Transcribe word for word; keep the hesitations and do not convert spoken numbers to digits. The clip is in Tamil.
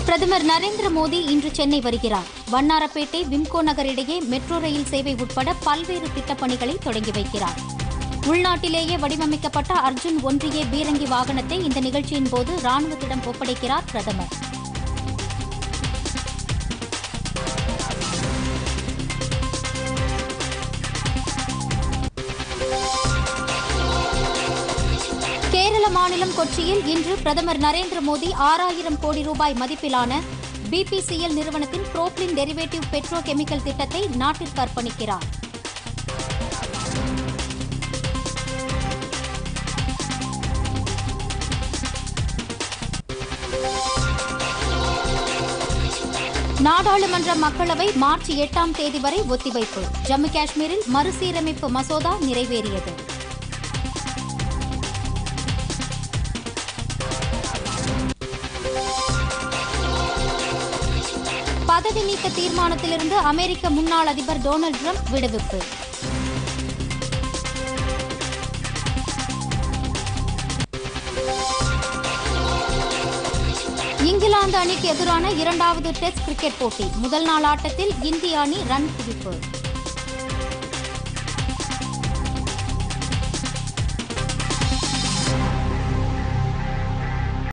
பிரதமர் நரேந்திர மோடி இன்று சென்னை வருகிறார். வண்ணாரப்பேட்டை விம்கோ நகர் இடையே மெட்ரோ ரயில் சேவை உட்பட பல்வேறு திட்டப்பணிகளை தொடங்கி வைக்கிறார். உள்நாட்டிலேயே வடிவமைக்கப்பட்ட அர்ஜுன் ஒன்றிய பீரங்கி வாகனத்தை இந்த நிகழ்ச்சியின் போது ராணுவத்திடம் ஒப்படைக்கிறார் பிரதமர். கேரள மாநிலம் கொச்சியில் இன்று பிரதமர் நரேந்திர மோடி ஆறாயிரம் கோடி ரூபாய் மதிப்பிலான பிபிசிஎல் நிறுவனத்தின் புரோப்ளின் டெரிவேட்டிவ் பெட்ரோ கெமிக்கல் திட்டத்தை நாட்டிற்கு அர்ப்பணிக்கிறார். நாடாளுமன்ற மக்களவை மார்ச் எட்டாம் தேதி வரை ஒத்திவைப்பு. ஜம்மு காஷ்மீரில் மறுசீரமைப்பு மசோதா நிறைவேறியது. பதவி நீக்க தீர்மானத்திலிருந்து அமெரிக்க முன்னாள் அதிபர் டொனால்டு டிரம்ப் விடுவிப்பு. இங்கிலாந்து அணிக்கு எதிரான இரண்டாவது டெஸ்ட் கிரிக்கெட் போட்டி. முதல் நாள் ஆட்டத்தில் இந்திய அணி ரன் குவிப்பு.